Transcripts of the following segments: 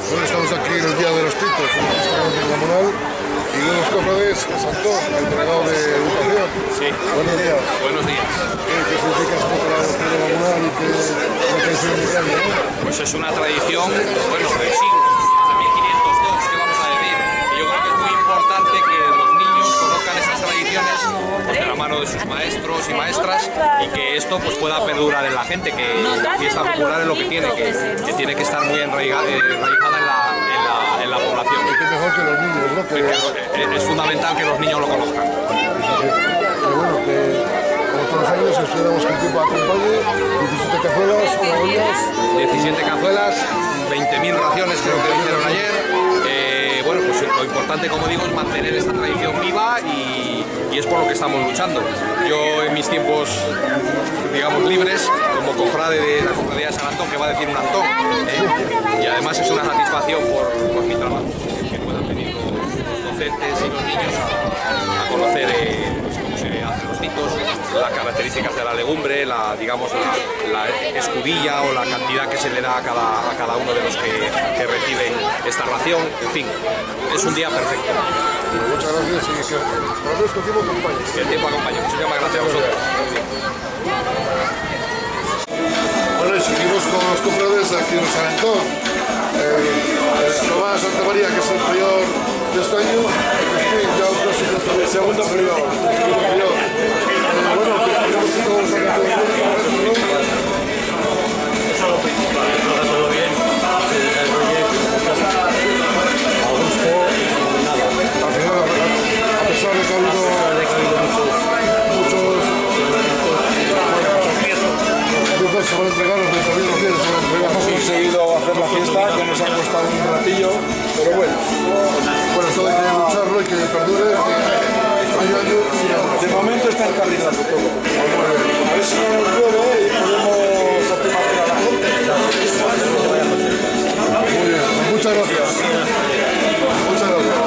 Bueno, estamos aquí en el Día de los Titos, en la fiesta de Gamonal, y uno de los cofrades es Antón, el delegado de Educación. Sí. Buenos días. Buenos días. ¿Qué significa esto para la doctrina de Gamonal y qué es una tradición muy grande, ¿no? Pues es una tradición, bueno, de siglos, de 1502, ¿qué vamos a decir? Y yo creo que es muy importante que los niños conozcan esas tradiciones pues, de la mano de sus maestros y maestras y que esto pues pueda perdurar en la gente, que la fiesta popular es lo que tiene que estar muy enraizada en la población. Y qué mejor que los niños, ¿no? Es fundamental que los niños lo conozcan. Pero bueno, que como todos los años esperamos que el tiempo acompañe, 17 cazuelas, ollas. 17 cazuelas, 20.000 raciones creo que hicieron ayer. Bueno, pues lo importante, como digo, es mantener esta tradición viva y es por lo que estamos luchando. Yo en mis tiempos, digamos, libres, como cofrade de la cofradía de San Antón, que va a decir un Antón, y además es una satisfacción por mi trabajo, que puedan venir los docentes y los niños a conocer cómo se hacen los titos, las características de la legumbre, digamos, la escudilla o la cantidad que se le da a cada uno de los que reciben esta ración. En fin, es un día perfecto. Muchas gracias y que por lo menos que el tiempo acompañe. Que el tiempo acompañe. Muchísimas gracias a vosotros. Bueno, y seguimos con los cofrades aquí en San Antón. Tomás Santa María, que es el prior de este año, ya un próximo segundo prior. Bueno, tenemos que todos aquí Eso es lo principal, que salga todo bien, se desarrolle a gusto y sin nada. al final, a pesar de que ha habido muchos se van a entregar, los 20.000 se van a entregar. Hemos conseguido hacer la fiesta, que nos ha costado un ratillo, pero bueno. Bueno, esto hay que lucharlo y que perdure año a año. De momento está encarrilado todo. A ver si nos llueve y podemos satisfacer a la gente. Muy bien, muchas gracias. Muchas gracias.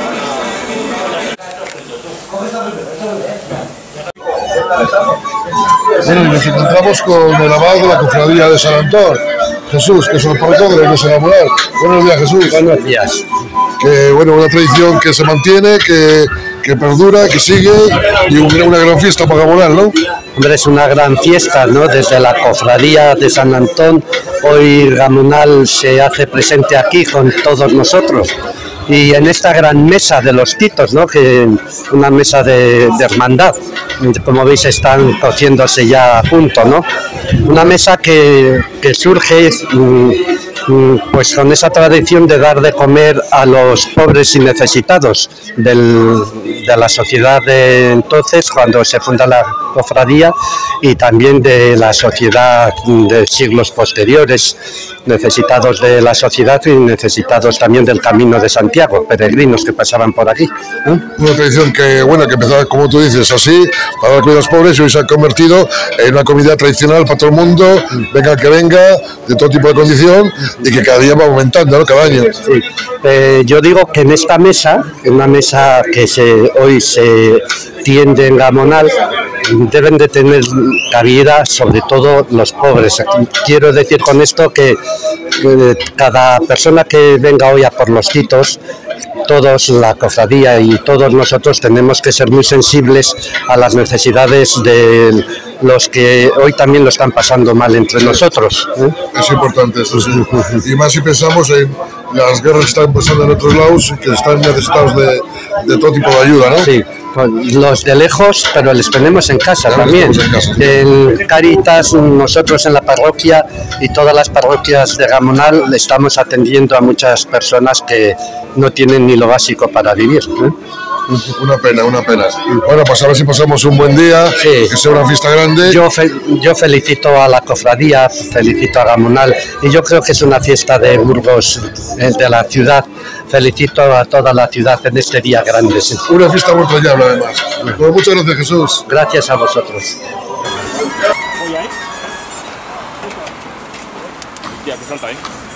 Bueno, y nos encontramos con el abad de la cofradía de San Antón, Jesús, que es el párroco de la iglesia de Gamonal. Buenos días, Jesús. Buenos días. Que bueno, una tradición que se mantiene, que perdura, que sigue y una gran fiesta para Gamonal, ¿no? Hombre, es una gran fiesta, ¿no? Desde la cofradía de San Antón, hoy Gamonal se hace presente aquí con todos nosotros. Y en esta gran mesa de los titos, ¿no? Que una mesa de hermandad, como veis están cociéndose ya a punto, ¿no? Una mesa que surge pues con esa tradición de dar de comer a los pobres y necesitados de la sociedad de entonces, cuando se funda la cofradía, y también de la sociedad de siglos posteriores, necesitados de la sociedad y necesitados también del Camino de Santiago, peregrinos que pasaban por aquí, ¿no? Una tradición que, bueno, que empezaba, como tú dices, así, para dar comida a los pobres, y hoy se ha convertido en una comida tradicional para todo el mundo, venga que venga, de todo tipo de condición, y que cada día va aumentando, ¿no? Cada año. Sí. Yo digo que en esta mesa, una mesa que hoy se tiende en Gamonal, deben de tener cabida sobre todo los pobres. Quiero decir con esto que cada persona que venga hoy a por los titos, todos, la cofradía y todos nosotros tenemos que ser muy sensibles a las necesidades de los que hoy también lo están pasando mal entre nosotros, ¿eh? Es importante eso, sí. Y más si pensamos en las guerras que están pasando en otros lados, que están necesitados de todo tipo de ayuda, ¿no? Sí, los de lejos, pero les tenemos en casa también. En Cáritas, nosotros en la parroquia y todas las parroquias de Gamonal le estamos atendiendo a muchas personas que no tienen ni lo básico para vivir, ¿eh? Una pena, una pena. Bueno, pues a ver si pasamos un buen día, sí. Que sea una fiesta grande. Yo felicito a la cofradía, felicito a Gamonal, y yo creo que es una fiesta de Burgos, de la ciudad. Felicito a toda la ciudad en este día grande. Sí. Una fiesta muy entrañable, además. Pues muchas gracias, Jesús. Gracias a vosotros. Ya, que salta, ¿eh?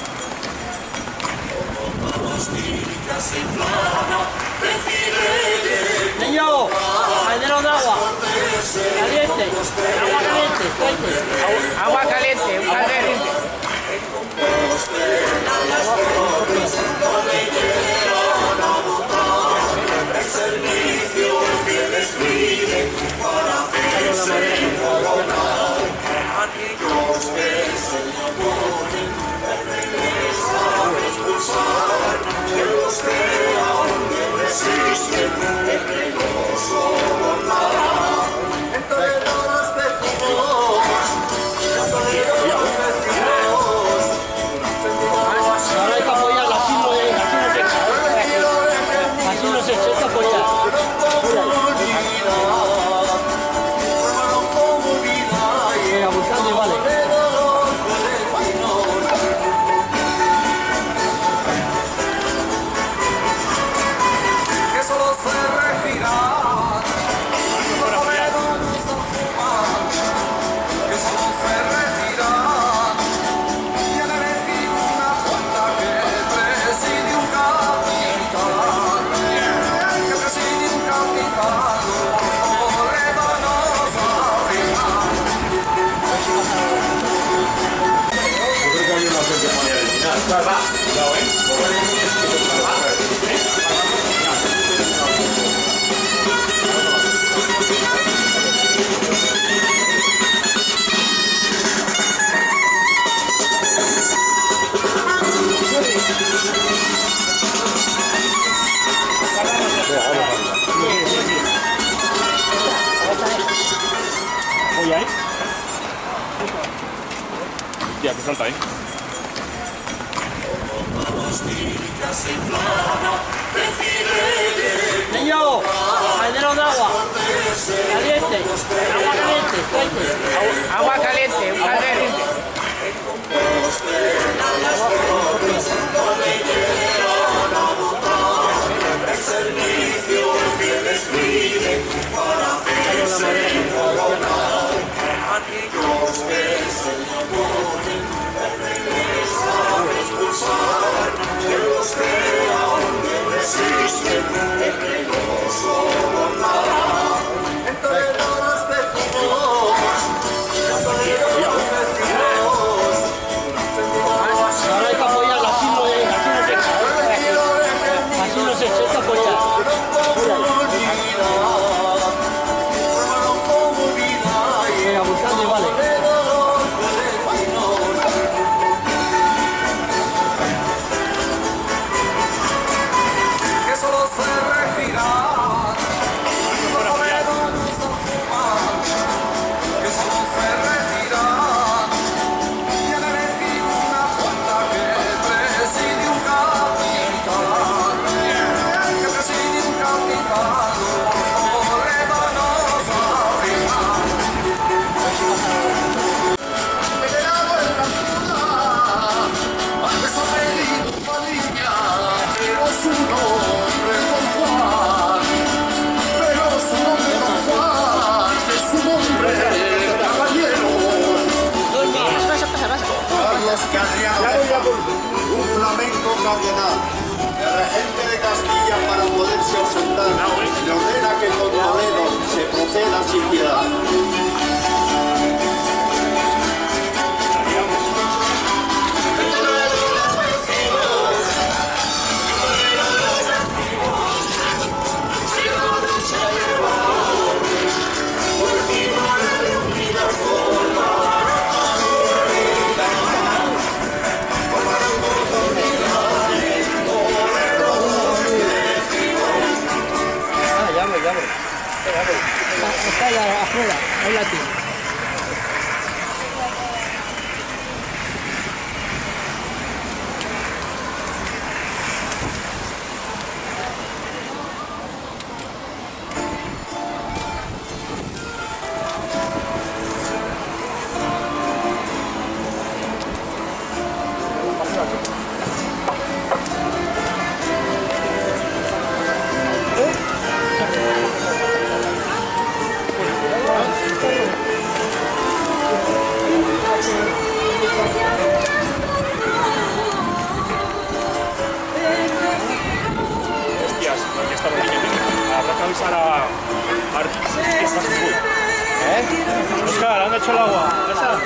Niño, caldero de agua. Caliente. Agua caliente. Agua caliente. Un caldero. Ahora hay que apoyarla, así no se echa, hay que apoyar. Venga, buscando y vale. Que solo se regirá, no podemos fumar, que solo se retirá, y han elegido una junta que preside un capitán, los oréganoos a firmar. Yo creo que había una opción que ponía al final. Va, cuidado, Apoya ahí. Ya, que salta ahí. Niño, caldero de agua. Caliente. Agua caliente, tráete. Agua caliente, un caldero. Ahora hay que apoyarla, así no se echa. Así no se echa, hay que apoyar. Venga, buscando y vale. Que solo se regirá, no podemos fumar, que solo se retirá, y han elegido una junta que preside un capitán, los oréganoos a firmar. Venerado en la ciudad, antes ha pedido familia, pero su nombre es Don Juan, pero su nombre es Don Juan, es su nombre de caballero. Carlos Carriano, un flamenco cardenal, el regente de Castilla para poderse ausentar, le ordena que con Toledo se proceda sin piedad. Está allá afuera, ahí la tiene. Hostias, aquí está lo niño. Habrá que avisar a Martín. Que está full. Oscar, ¿han hecho el agua? ¿Ya está?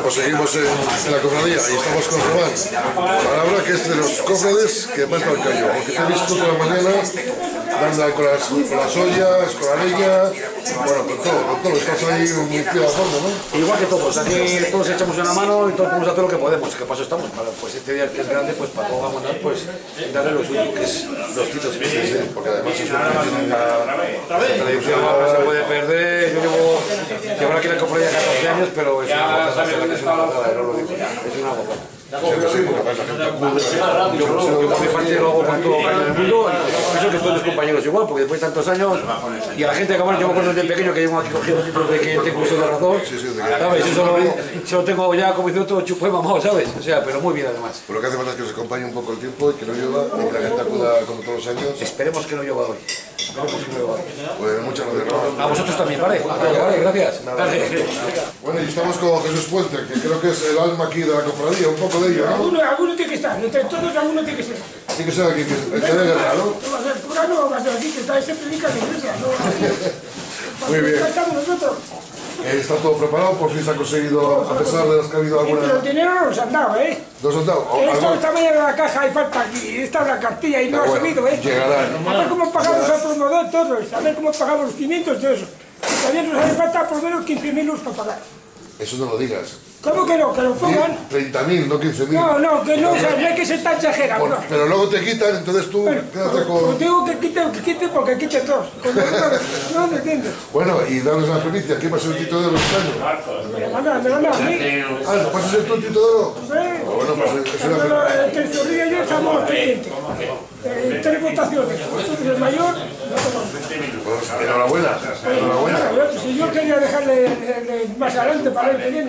pues seguimos en la cofradía y estamos con Román. Palabra que es de los cofrades que más mal cayó, porque te he visto toda la mañana dando con las ollas, con la leña, bueno, con todo, estás ahí muy fiel a fondo, ¿no? Igual que todos, aquí todos echamos una mano y todos podemos hacer lo que podemos. ¿Qué paso estamos? Para pues este día que es grande, pues para todos vamos a dar, pues darle lo suyo, que es los titos. Sí, porque además es una tradición no se puede perder. Yo llevo aquí en la cofradía 14 años, pero es una gozada, es una gozada, no lo digo, es una gozada. Sí, porque además la gente acude. Yo por mi parte lo hago con todo el cariño del mundo y pienso que todos mis compañeros igual, porque después de tantos años y a la gente que yo me acuerdo desde pequeño que llevo aquí cogiendo títulos de que tengo uso de razón, ¿sabes? Eso lo tengo ya como diciendo todo chupo y mamado, ¿sabes? O sea, pero muy bien además. Pero lo que hace falta es que os acompañe un poco el tiempo y que no llueva y que la gente acuda como todos los años. Esperemos que no llueva hoy. Esperemos que no llueva hoy. Pues muchas gracias, Román. A vosotros también, ¿vale? Vale, gracias. Bueno, y estamos con Jesús Puente, que creo que es el alma aquí de la cofradía, un poco de ello, ¿no? Alguno tiene que estar, entre todos alguno tiene que ser. Tiene que ser aquí, el que dé guerra, ¿no? No va a ser pura, no va a ser aquí, que está ese predica de iglesia, ¿no? Muy bien. Estamos nosotros. Está todo preparado, por fin se ha conseguido, a pesar de las que ha habido Pero el alguna... dinero no nos han dado, ¿eh? ¿Nos han dado? Esto esta mañana en la caja hay falta aquí, esta es la cartilla y no ha subido, ¿eh? Llegará. A ver cómo pagamos al promotor todos, a ver cómo pagamos los 500 de eso. Y también nos hace falta por lo menos 15.000 euros para pagar. Eso no lo digas. ¿Cómo que no? Que lo pongan. 30.000, no 15.000. No, que no, o sea, no hay que ser tan exagerado, Bueno, no. pero luego te quitan, entonces tú quédate con... Pues digo que quite porque quite dos. No me entiendes. Bueno, y danos la primicia, ¿quién va a ser el Tito de Oro este año? Me lo manda a mí. Ah, ¿vas a ser tú el Tito de Oro? Hombre, Bueno, pues es una... entre el Zorrillo y yo estamos pendientes. 3 votaciones. Vosotros el mayor, no tomamos. Pues, enhorabuena, enhorabuena. Si yo quería dejarle más adelante para el que viene,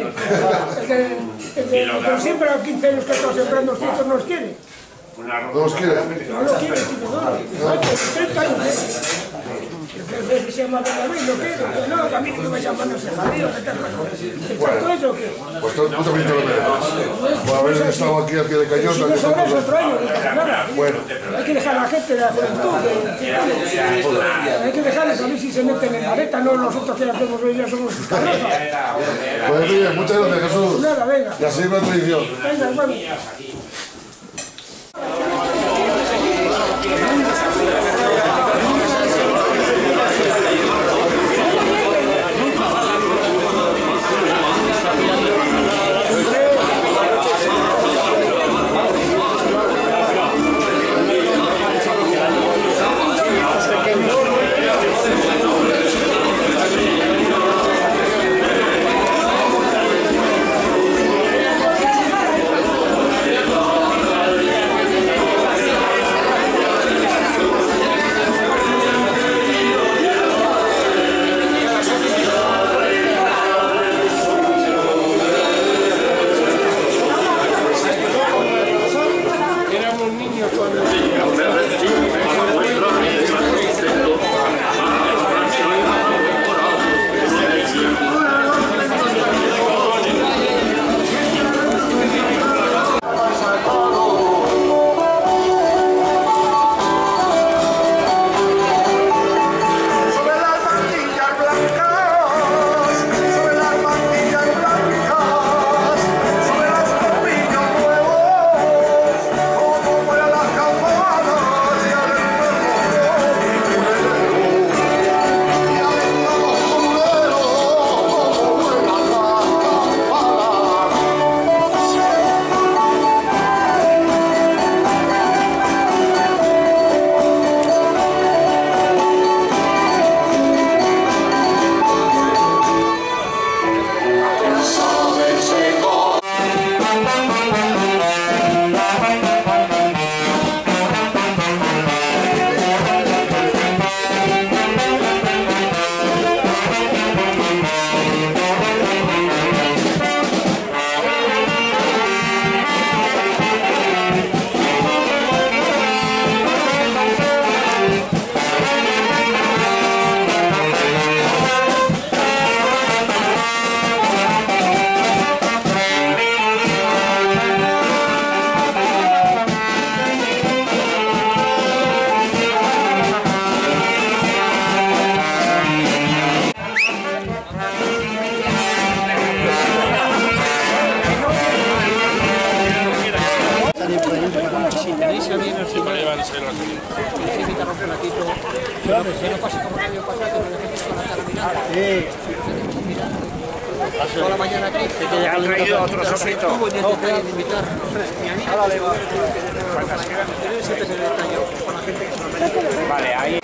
el de siempre a 15 años que he estado sembrando los titos no los quiere. ¿No los quiere? No los quiere, no. 30 años. Que se llama Bernabé, no quiere. No, a mí no me llaman ese jaleo, que tal cosa. ¿Todo eso o qué? Pues tú también te lo mereces. Por haber estado aquí al pie de cañón. Si no sabes otro año, nada. Bueno. Hay que dejar a la gente de la juventud. Hay que dejarles a ver si se meten en la maleta, no nosotros que hacemos hoy ya somos sus cabezas. Pues bien, muchas gracias, Jesús. Nada, venga. Y a seguir la tradición. Venga, hermano. Que no pase como el año pasado, que nos dejemos con la cara mirada. Toda la mañana aquí. ¿Te han traído otro sofrito? Estuvo en el detalle de invitar. Mi amigo. Siempre se le detalló con la gente que se lo merece. Vale, ahí.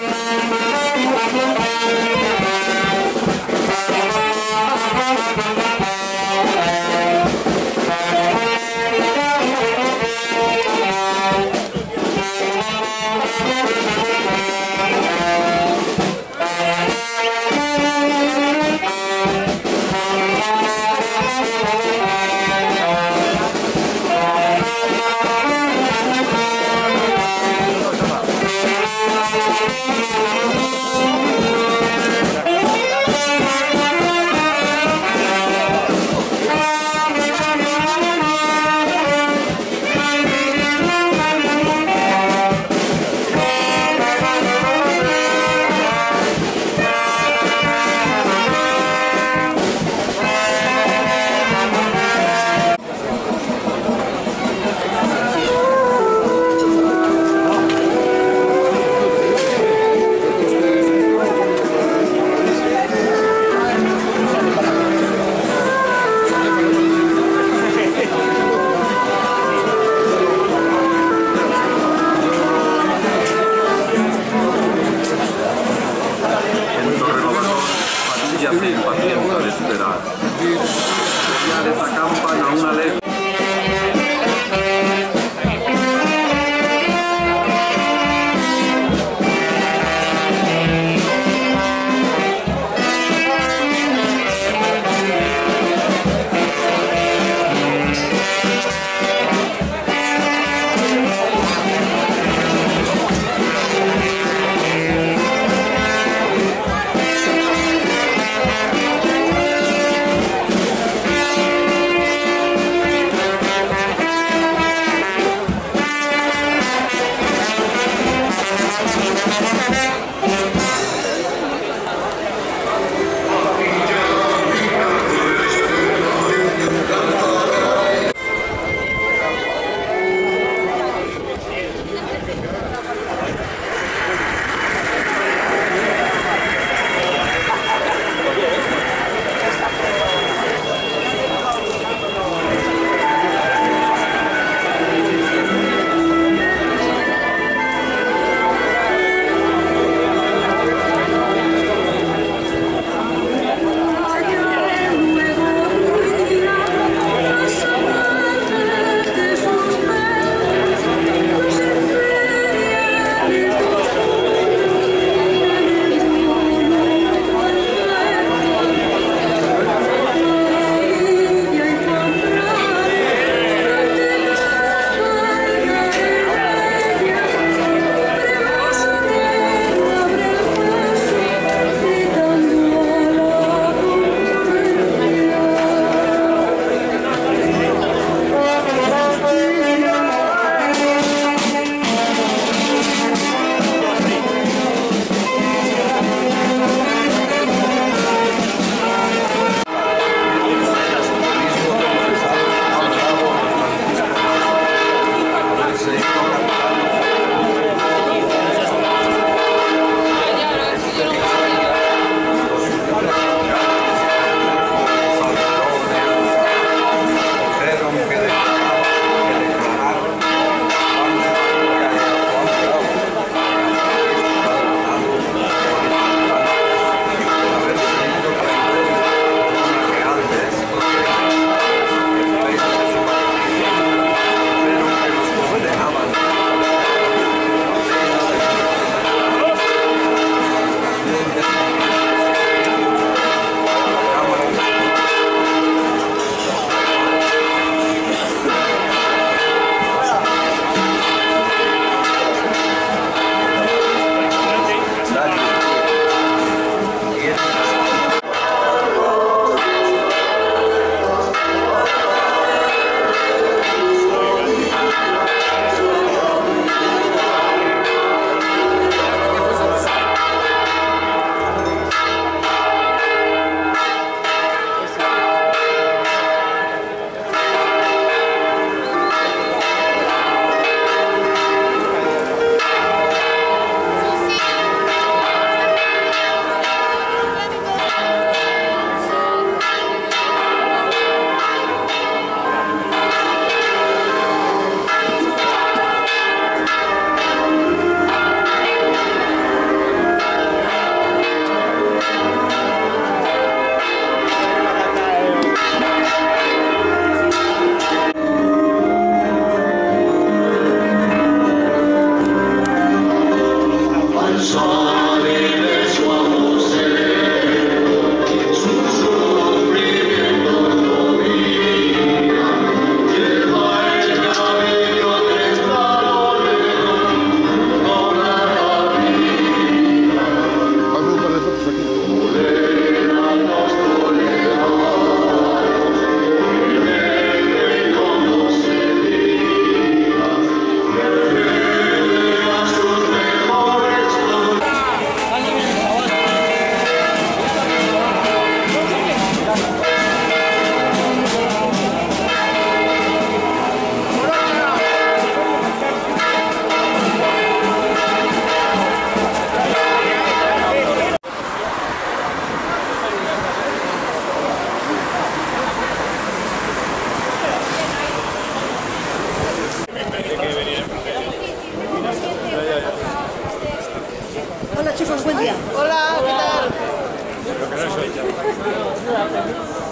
Pacienza de superar. Ya de esta campaña una ley.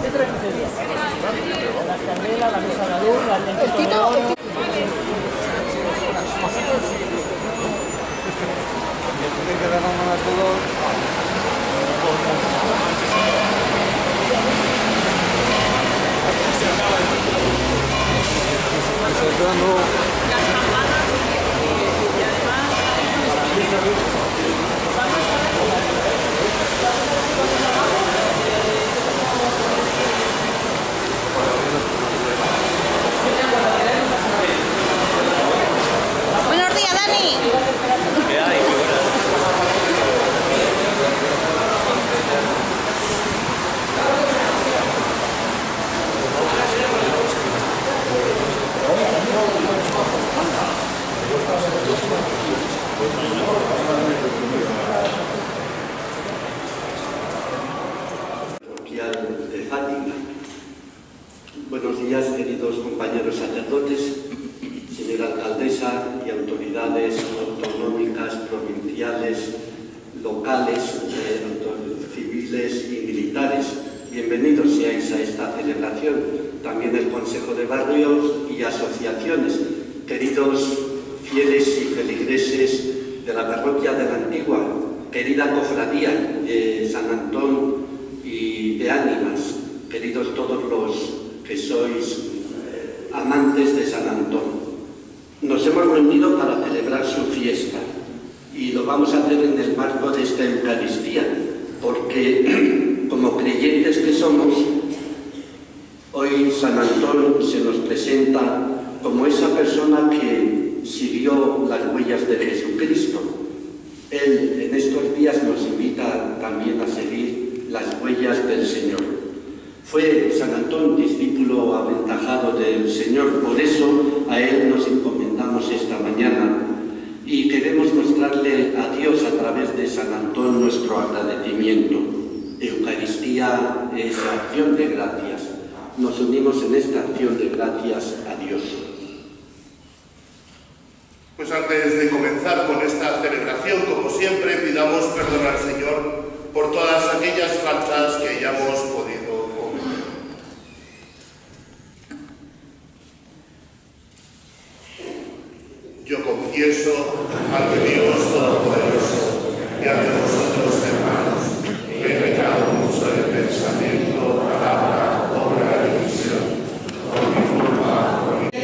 Las candelas, la mesa de la luz, el tito. Las campanas y además buenos días, Dani. ¿Qué hay? Qué buenas. De Fátima. Buenos días, queridos compañeros sacerdotes, señora alcaldesa y autoridades autonómicas, provinciales, locales, civiles y militares. Bienvenidos seáis a esta celebración. También el Consejo de Barrios y asociaciones, queridos fieles y feligreses de la parroquia de la Antigua, querida cofradía de San Antón y de Ánimas, queridos todos los que sois amantes de San Antón. Nos hemos reunido para celebrar su fiesta y lo vamos a hacer en el marco de esta Eucaristía, porque como creyentes que somos, hoy San Antón se nos presenta como esa persona que siguió las huellas de Jesucristo. Él en estos días nos invita también a seguir las huellas del Señor. Fue San Antón discípulo aventajado del Señor, por eso a él nos encomendamos esta mañana y queremos mostrarle a Dios a través de San Antón nuestro agradecimiento. Eucaristía es acción de gracias. Nos unimos en esta acción de gracias a Dios. Pues antes de comenzar con esta celebración, como siempre, pidamos perdón al Señor por todas aquellas faltas que hayamos podido cometer. Yo confieso ante Dios Todopoderoso y ante vosotros, hermanos, que he pecado mucho de pensamiento, palabra, obra y omisión, por mi culpa, por mi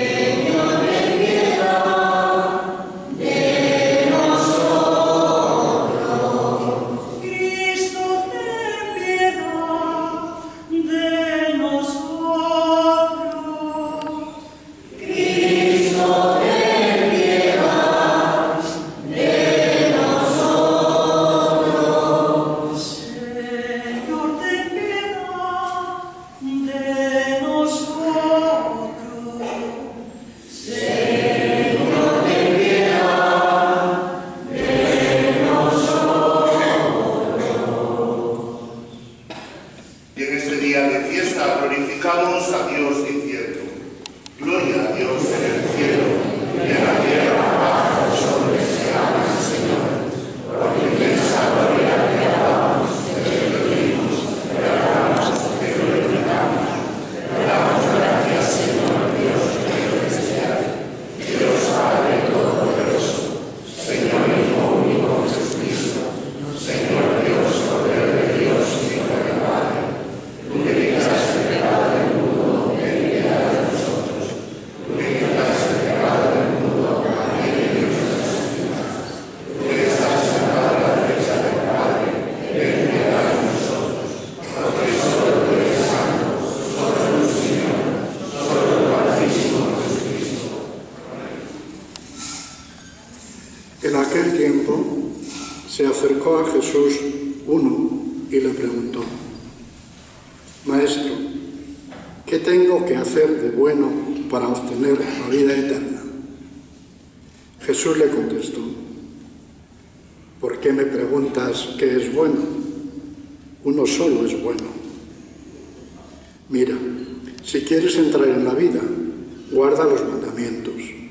se acercó a Jesús uno y le preguntó: Maestro, ¿qué tengo que hacer de bueno para obtener la vida eterna? Jesús le contestó: ¿por qué me preguntas qué es bueno? Uno solo es bueno. Mira, si quieres entrar en la vida, guarda los mandamientos.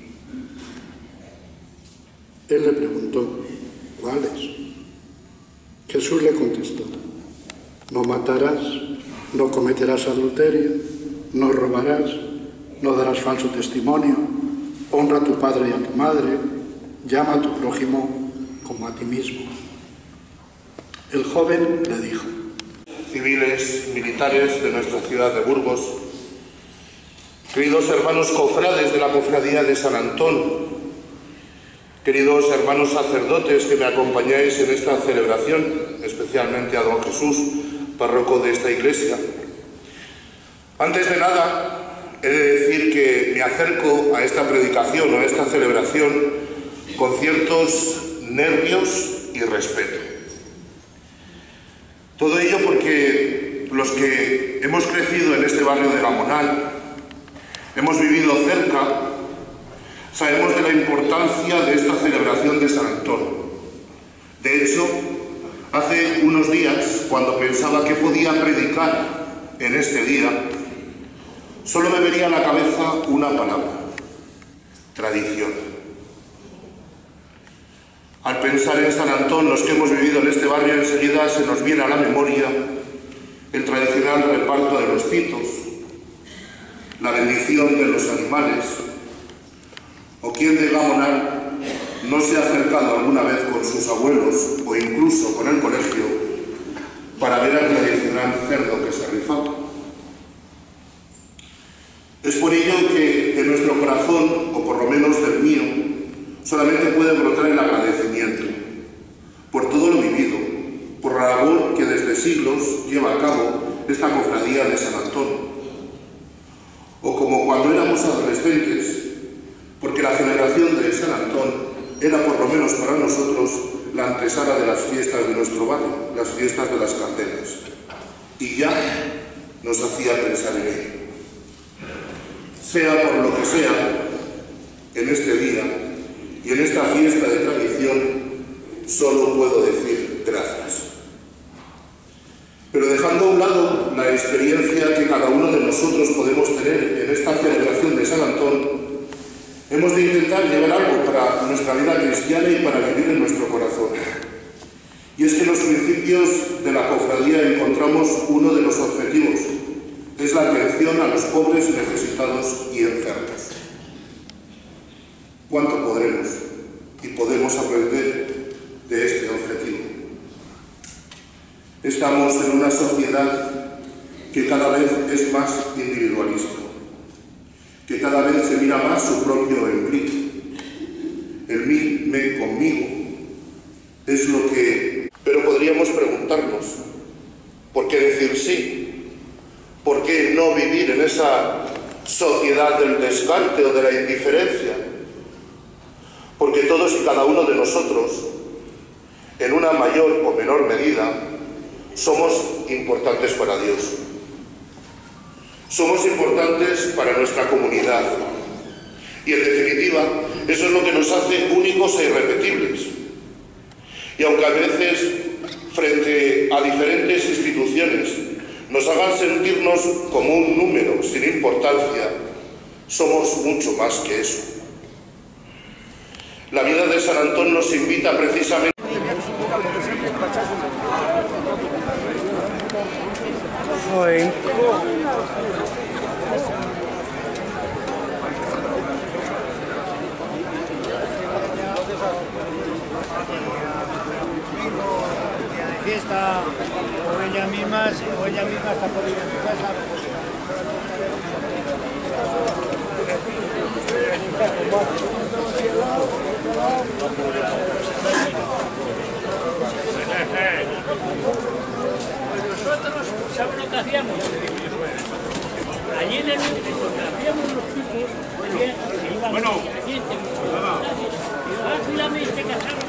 Él le preguntó: ¿cuáles? Jesús le contestó: no matarás, no cometerás adulterio, no robarás, no darás falso testimonio, honra a tu padre y a tu madre, llama a tu prójimo como a ti mismo. El joven le dijo: civiles, militares de nuestra ciudad de Burgos, queridos hermanos cofrades de la Cofradía de San Antón, queridos hermanos sacerdotes que me acompañáis en esta celebración, especialmente a don Jesús, párroco de esta iglesia. Antes de nada, he de decir que me acerco a esta predicación o a esta celebración con ciertos nervios y respeto. Todo ello porque los que hemos crecido en este barrio de Gamonal, hemos vivido cerca, sabemos de la importancia de esta celebración de San Antón. De hecho, hace unos días, cuando pensaba que podía predicar en este día, solo me venía a la cabeza una palabra: tradición. Al pensar en San Antón, los que hemos vivido en este barrio, enseguida se nos viene a la memoria el tradicional reparto de los titos, la bendición de los animales, o quien de Gamonal no se ha acercado alguna vez con sus abuelos o incluso con el colegio para ver al tradicional cerdo que se rifaba. Es por ello que de nuestro corazón, o por lo menos del mío, solamente puede brotar el agradecimiento por todo lo vivido, por la labor que desde siglos lleva a cabo esta cofradía de San Antón. O como cuando éramos adolescentes, porque la celebración de San Antón era, por lo menos para nosotros, la antesala de las fiestas de nuestro barrio, las fiestas de las candelas. Y ya nos hacía pensar en ello. Sea por lo que sea, en este día y en esta fiesta de tradición, solo puedo decir gracias. Pero dejando a un lado la experiencia que cada uno de nosotros podemos tener en esta celebración de San Antón, hemos de intentar llevar algo para nuestra vida cristiana y para vivir en nuestro corazón. Y es que en los principios de la cofradía encontramos uno de los objetivos: es la atención a los pobres, necesitados y enfermos. ¿Cuánto podremos y podemos aprender de este objetivo? Estamos en una sociedad que cada vez es más individualista, que cada vez se mira más su propio empleo. El mí, me, conmigo, es lo que... Pero podríamos preguntarnos, ¿por qué decir sí? ¿Por qué no vivir en esa sociedad del descarte o de la indiferencia? Porque todos y cada uno de nosotros, en una mayor o menor medida, somos importantes para Dios. Somos importantes para nuestra comunidad. Y en definitiva, eso es lo que nos hace únicos e irrepetibles. Y aunque a veces, frente a diferentes instituciones, nos hagan sentirnos como un número sin importancia, somos mucho más que eso. La vida de San Antón nos invita precisamente... Fiesta, o ella misma está por ir a su casa. Nosotros, ¿sabes lo que hacíamos? Allí en el hacíamos los chicos, que iban bueno, rápidamente casaron.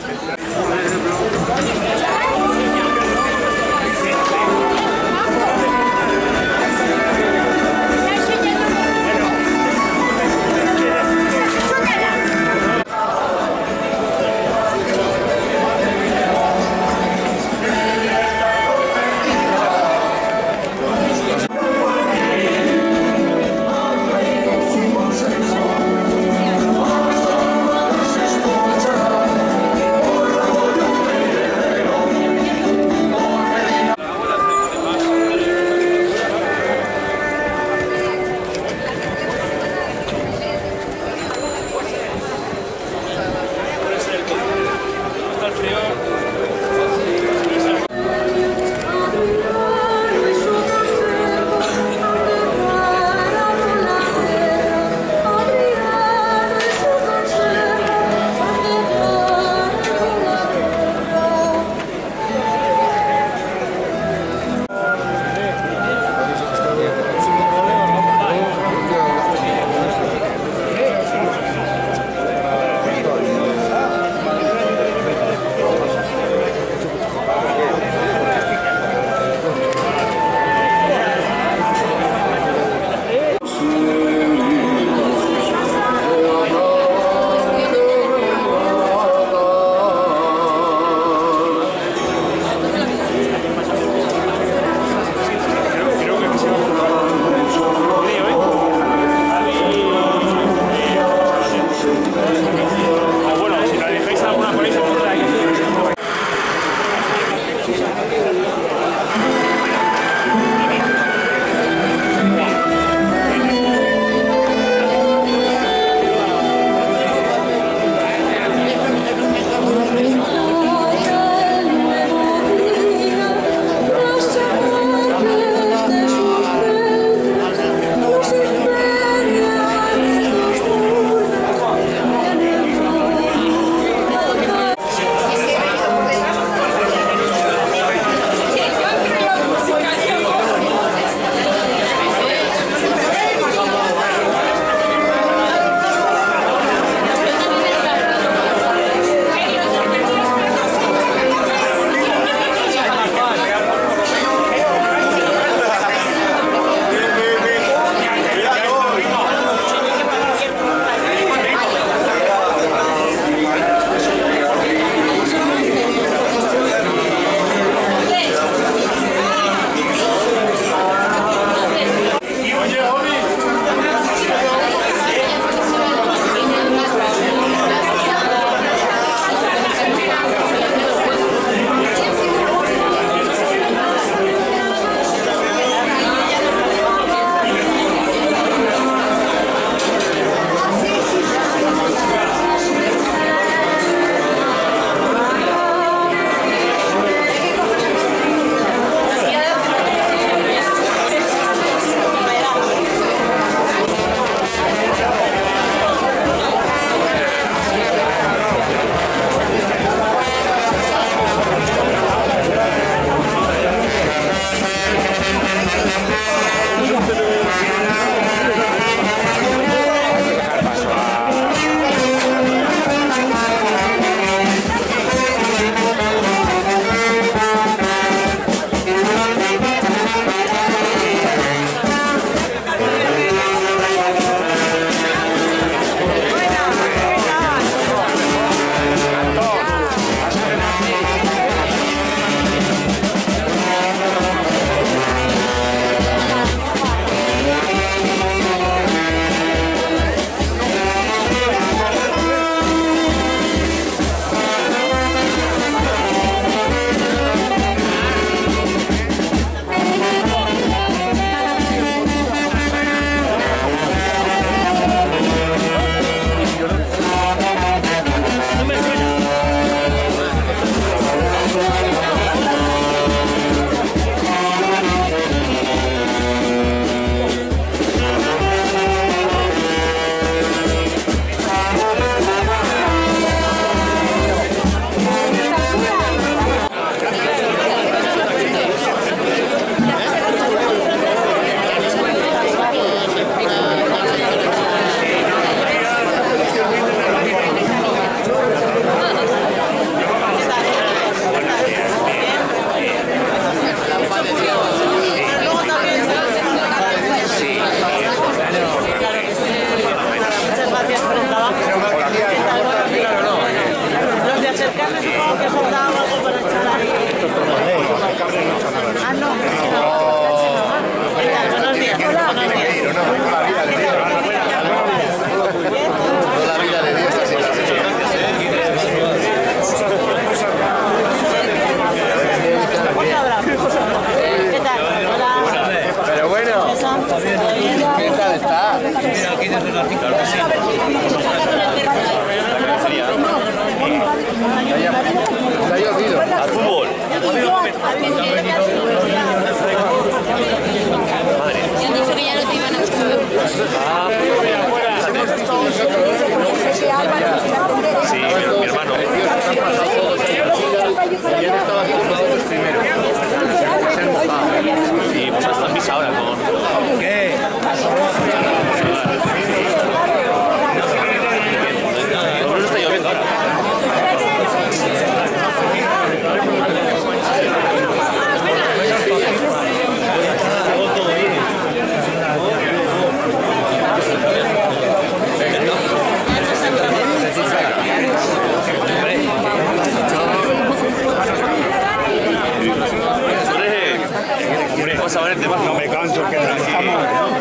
Vamos a ver el tema. No me canso, que tranquilo.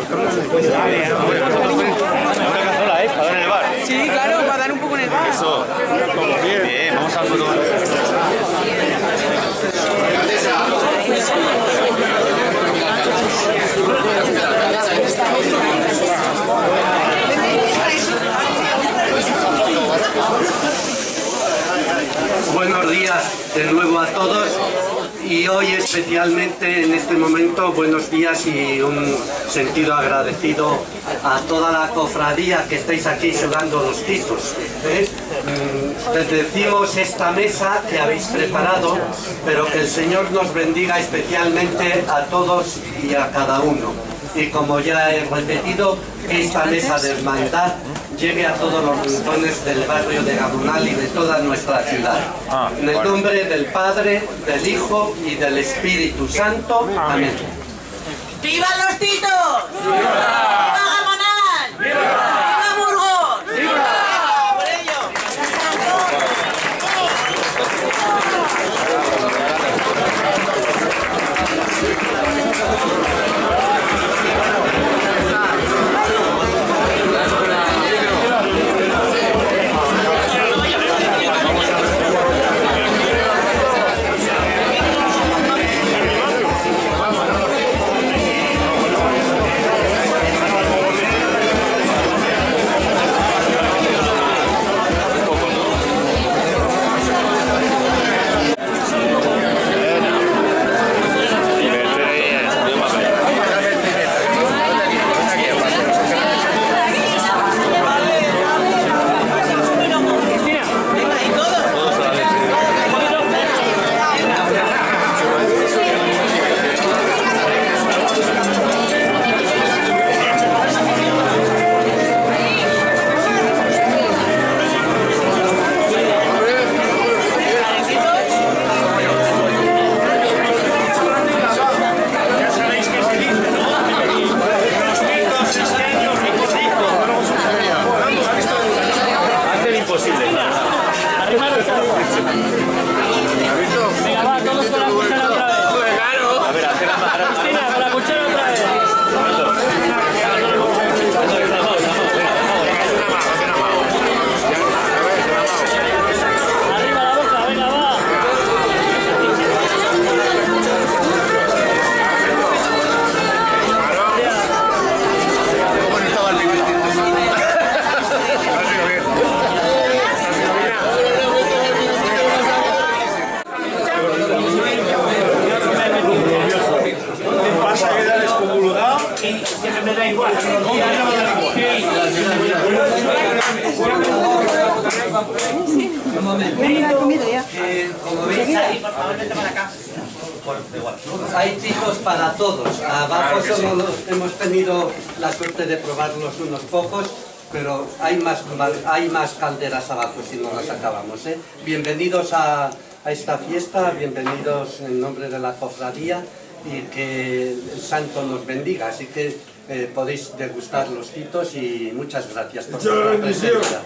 Una cazuela, ¿eh? Para dar en el bar. Sí, claro, para dar un poco en el bar. Eso. Bien, vamos a fotografiar. Buenos días de nuevo a todos y hoy especialmente en este momento buenos días y un sentido agradecido a toda la cofradía que estáis aquí sudando los titos. Les decimos esta mesa que habéis preparado, pero que el Señor nos bendiga especialmente a todos y a cada uno. Y como ya he repetido, que esta mesa de hermandad llegue a todos los rincones del barrio de Gamonal y de toda nuestra ciudad. En el nombre del Padre, del Hijo y del Espíritu Santo. Amén. ¡Viva los titos! ¡Viva Gamonal! ¡Viva Burgos! ¡Viva! ¡Por ello! Hay titos para todos. Abajo solo hemos tenido la suerte de probarlos unos pocos, pero hay más calderas abajo si no las acabamos, ¿eh? Bienvenidos a esta fiesta, bienvenidos en nombre de la cofradía y que el santo nos bendiga. Así que podéis degustar los titos y muchas gracias por vuestra presencia.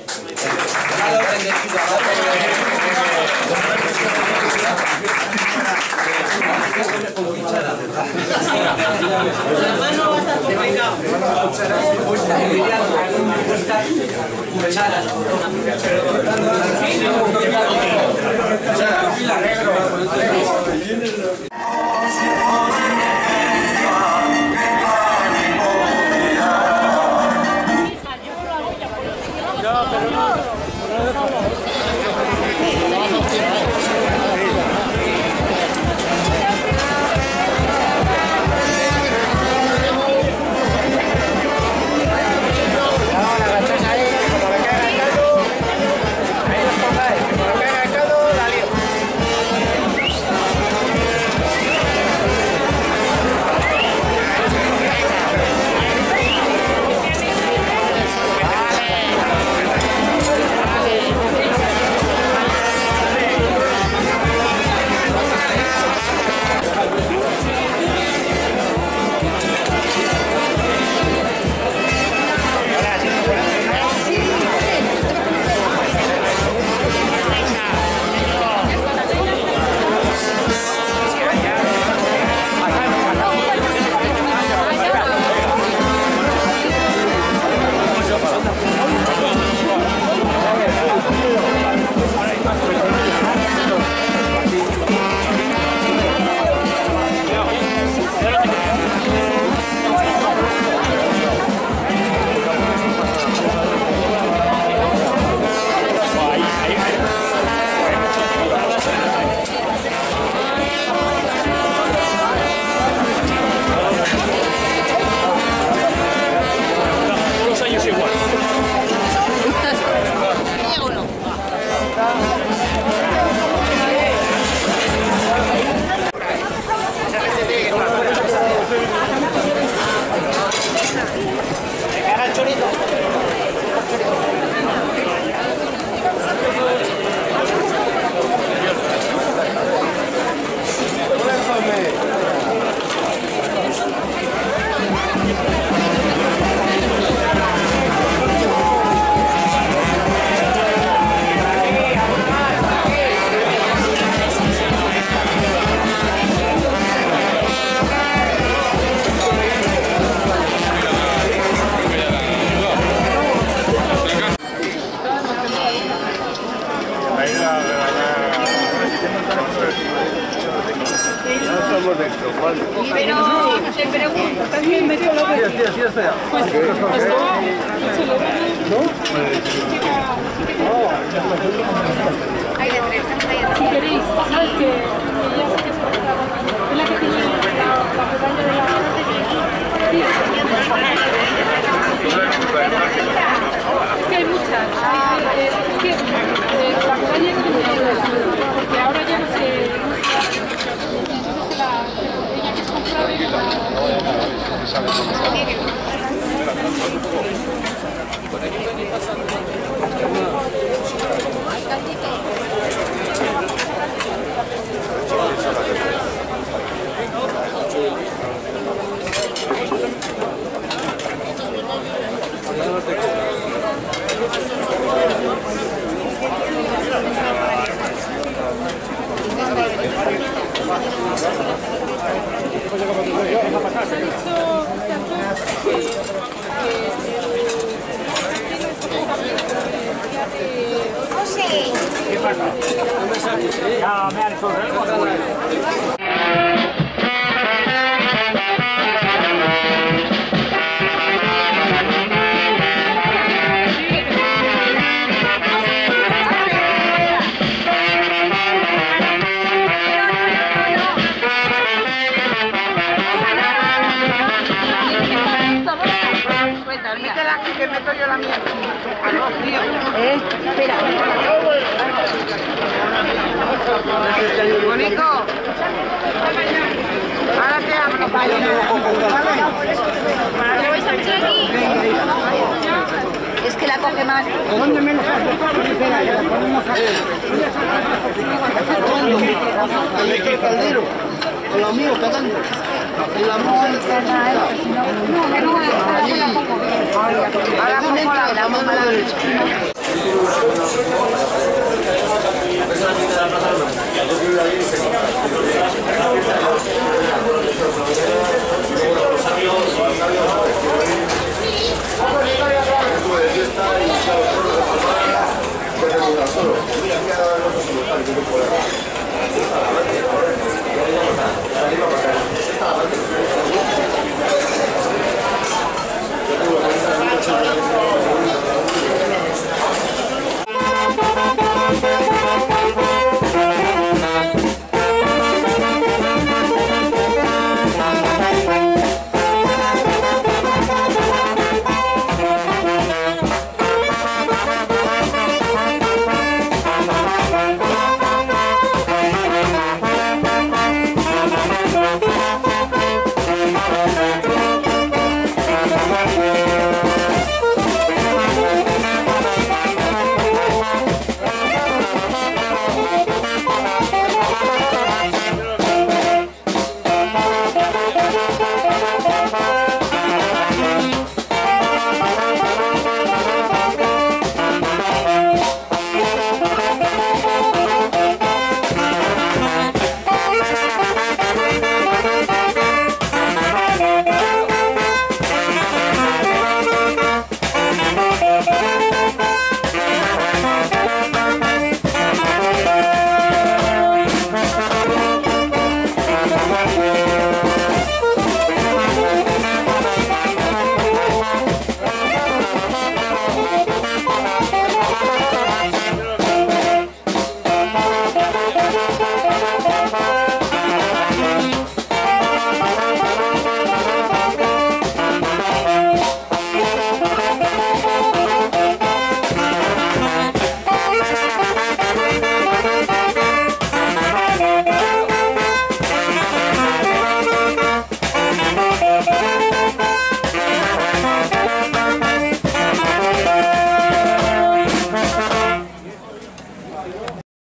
Pero te pregunto, también me dio lo que... Sí, está. Pues hay de tres, si queréis, ¿sabes que ya sé que es la que tiene la pestaña de la... Es que hay muchas, es que la pestaña es porque ahora ya no sé... Ella que es comprada y ¿Qué pasa? Ya me han hecho que meto yo la mía. Espera. Bonico. Ahora te hablo. ¿Para qué vais a meter aquí? Es que la coge más. ¿Dónde menos espera, que la ponemos aquí. Ahí está el caldero. Con los míos cagando. En la mesa del caldero. Ahora pongo la mano derecha. Gracias.